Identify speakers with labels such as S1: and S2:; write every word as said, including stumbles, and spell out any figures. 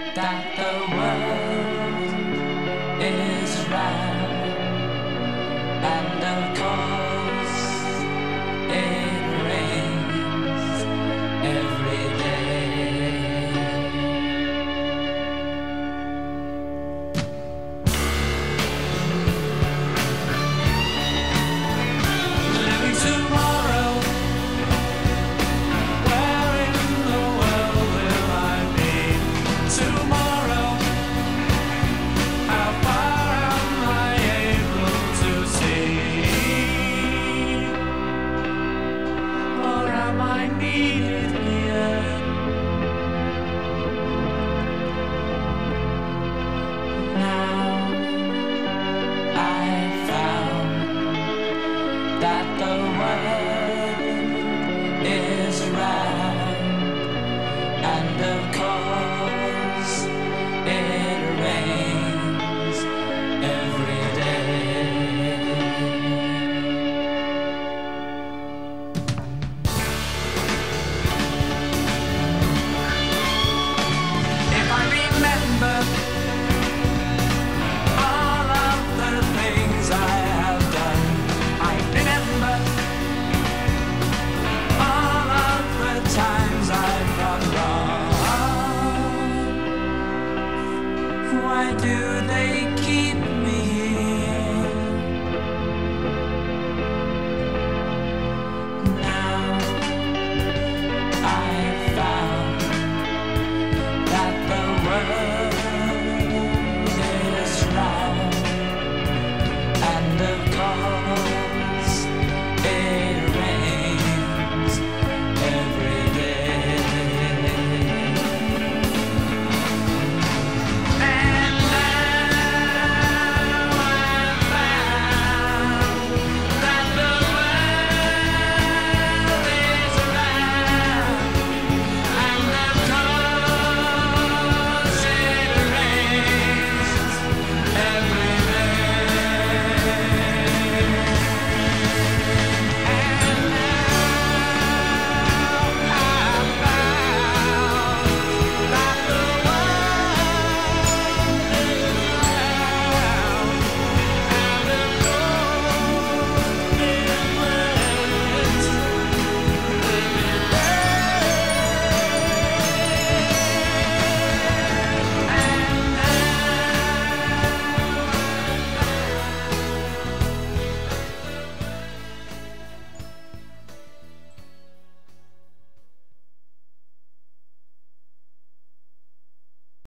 S1: that the world is round, and of course it rains every day. Living tomorrow, where in the world will I be tomorrow? How far am I able to see? Or am I needed here? Now I found that the world is round, and of course it rains every day. If I remember all of the things I have done, I remember all of the times I've gone wrong. Why do they keep me